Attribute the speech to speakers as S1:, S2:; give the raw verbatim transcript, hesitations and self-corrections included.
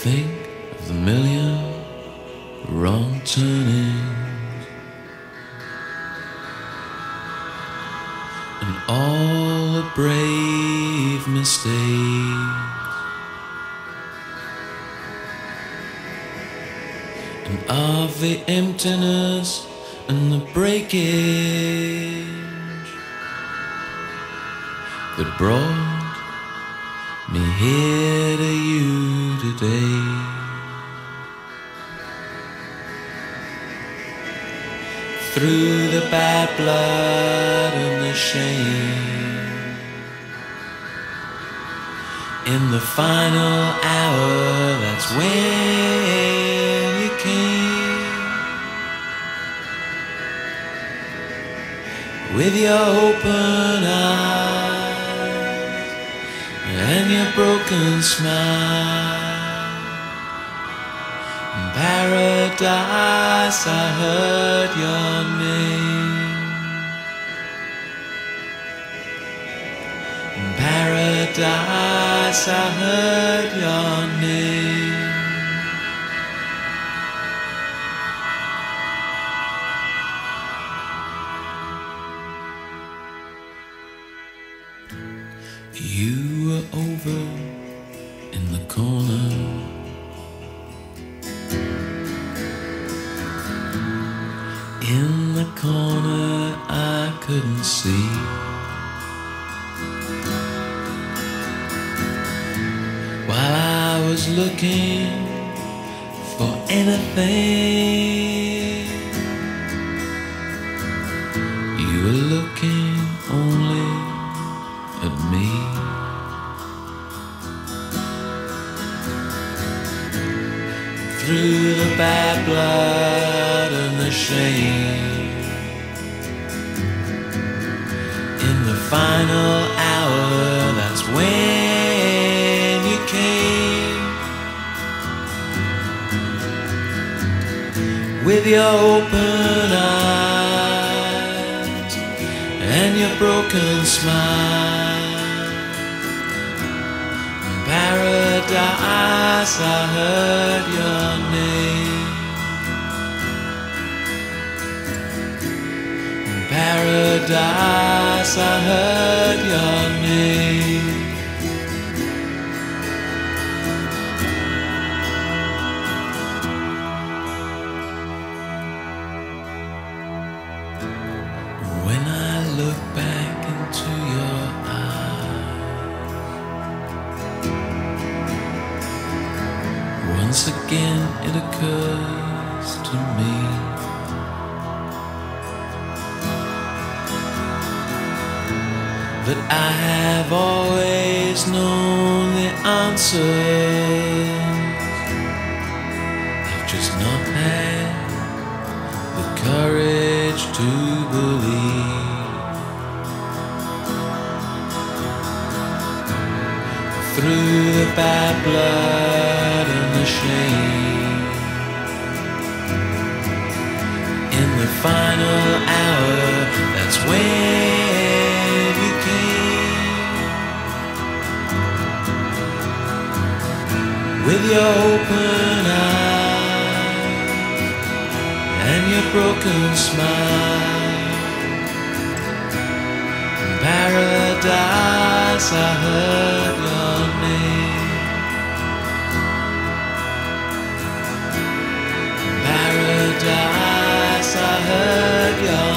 S1: think of the million wrong turnings and all the brave mistakes, and of the emptiness and the breakage that brought me here to you today. Through the bad blood and the shame, in the final hour, that's when you came. With your open eyes and your broken smile, in paradise I heard your name. In paradise I heard your name. You were over in the corner, in the corner I couldn't see. While I was looking for anything, you were looking only at me. Through the bad blood and the shame, in the final hour, that's when you came. With your open eyes and your broken smile, in paradise I heard your name. In paradise I heard your name. When I look back into your eyes, once again it occurs to me that I have always known the answers. I've just not had the courage to believe. Through the bad blood and the shame, in the final hour, that's when you came. With your open eyes and your broken smile, in paradise I heard your name. In paradise I heard your